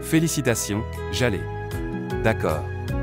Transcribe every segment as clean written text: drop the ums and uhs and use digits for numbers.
Félicitations, j'allais. D'accord.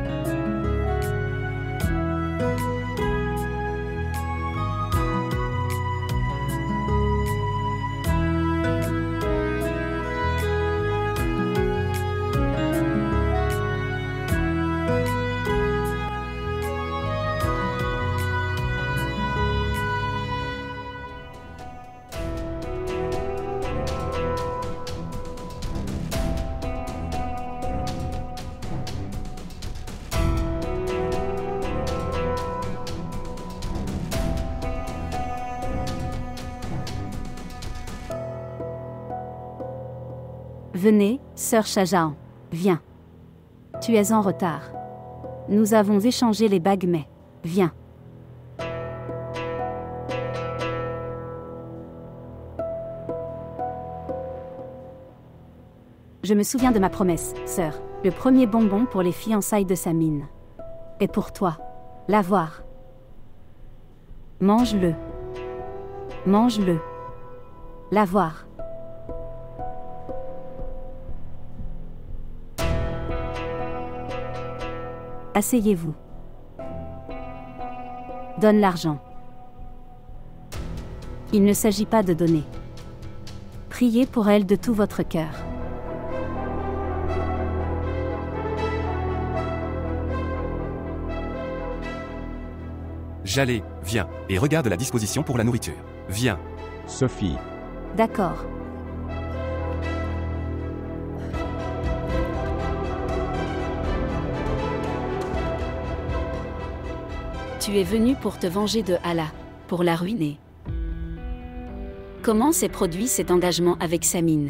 Venez, sœur Shahjahan. Viens. Tu es en retard. Nous avons échangé les bagues mais... Viens. Je me souviens de ma promesse, sœur. Le premier bonbon pour les fiançailles de Samine. Et pour toi. L'avoir. Mange-le. Mange-le. L'avoir. Asseyez-vous. Donne l'argent. Il ne s'agit pas de donner. Priez pour elle de tout votre cœur. J'allais, viens, et regarde la disposition pour la nourriture. Viens. Sophie. D'accord. Tu es venu pour te venger de Allah, pour la ruiner. Comment s'est produit cet engagement avec Samine?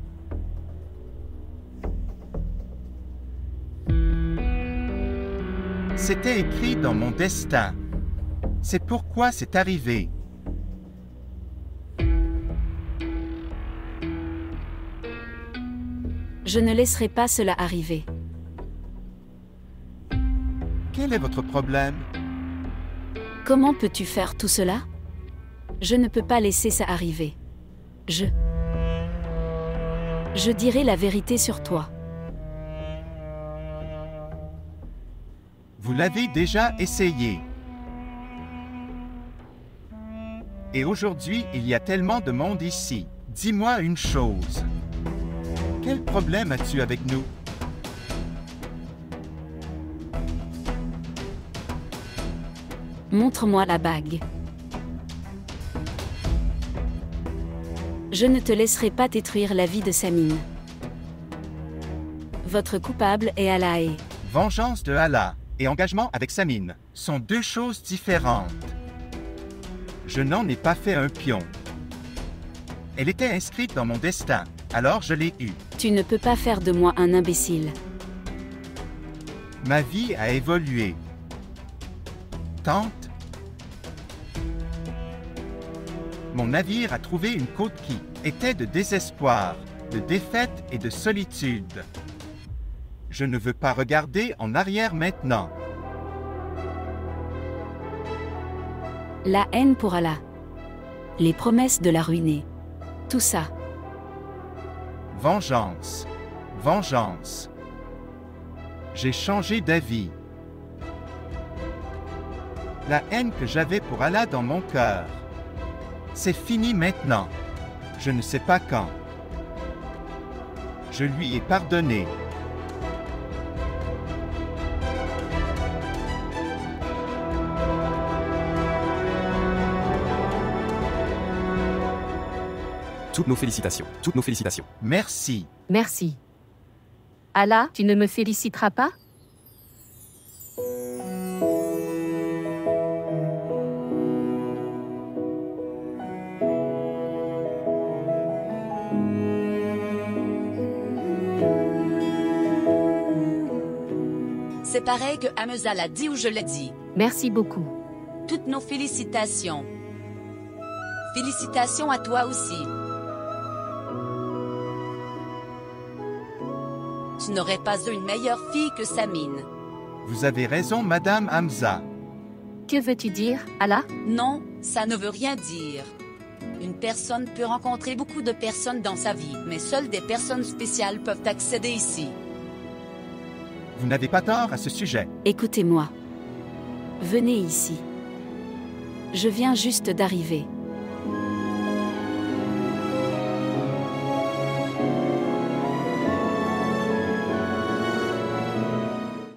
C'était écrit dans mon destin. C'est pourquoi c'est arrivé. Je ne laisserai pas cela arriver. Quel est votre problème? Comment peux-tu faire tout cela? Je ne peux pas laisser ça arriver. Je dirai la vérité sur toi. Vous l'avez déjà essayé. Et aujourd'hui, il y a tellement de monde ici. Dis-moi une chose. Quel problème as-tu avec nous? Montre-moi la bague. Je ne te laisserai pas détruire la vie de Samine. Votre coupable est Allah et... Vengeance de Allah et engagement avec Samine sont deux choses différentes. Je n'en ai pas fait un pion. Elle était inscrite dans mon destin, alors je l'ai eue. Tu ne peux pas faire de moi un imbécile. Ma vie a évolué. Tante, mon navire a trouvé une côte qui était de désespoir, de défaite et de solitude. Je ne veux pas regarder en arrière maintenant. La haine pour Allah. Les promesses de la ruiner. Tout ça. Vengeance. Vengeance. J'ai changé d'avis. La haine que j'avais pour Allah dans mon cœur. C'est fini maintenant. Je ne sais pas quand. Je lui ai pardonné. Toutes nos félicitations. Toutes nos félicitations. Merci. Merci. Allah, tu ne me féliciteras pas? C'est pareil que Hamza l'a dit ou je l'ai dit. Merci beaucoup. Toutes nos félicitations. Félicitations à toi aussi. Tu n'aurais pas eu une meilleure fille que Samine. Vous avez raison, Madame Hamza. Que veux-tu dire, Allah? Non, ça ne veut rien dire. Une personne peut rencontrer beaucoup de personnes dans sa vie, mais seules des personnes spéciales peuvent accéder ici. Vous n'avez pas tort à ce sujet. Écoutez-moi. Venez ici. Je viens juste d'arriver.